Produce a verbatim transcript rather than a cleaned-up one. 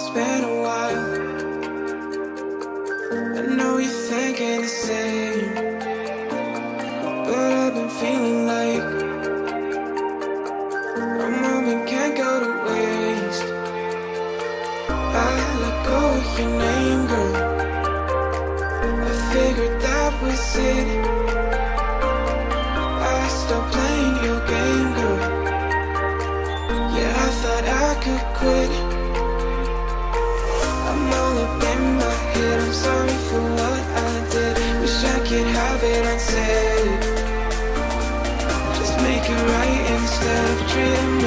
it's been a while. I know you're thinking the same, but I've been feeling like a moment can't go to waste. I let go of your name, girl. I figured that was it. I stopped playing your game, girl. Yeah, I thought I could quit. I'm all up in my head, I'm sorry for what I did. Wish I could have it unsaid. Just make it right instead of treating